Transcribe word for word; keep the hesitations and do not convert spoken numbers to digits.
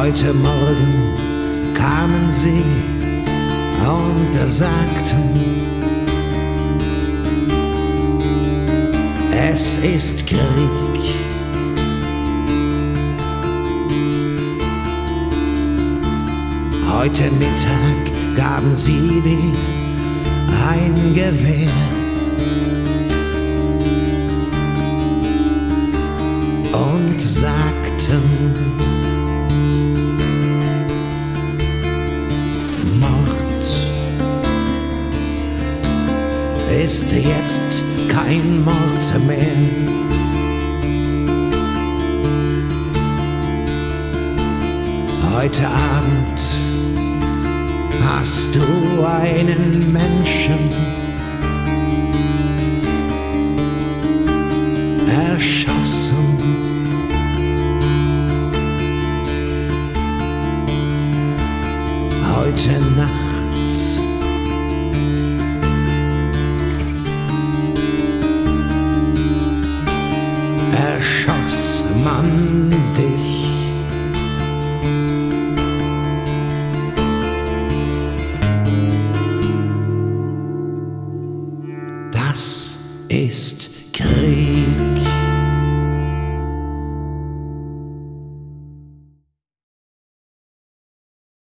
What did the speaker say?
Heute Morgen kamen sie und sagten, es ist Krieg. Heute Mittag gaben sie dir ein Gewehr und sagten, Mord ist jetzt kein Mord mehr. Heute Abend hast du einen Menschen erschossen. Heute Nacht erschoss man dich. Das ist Krieg.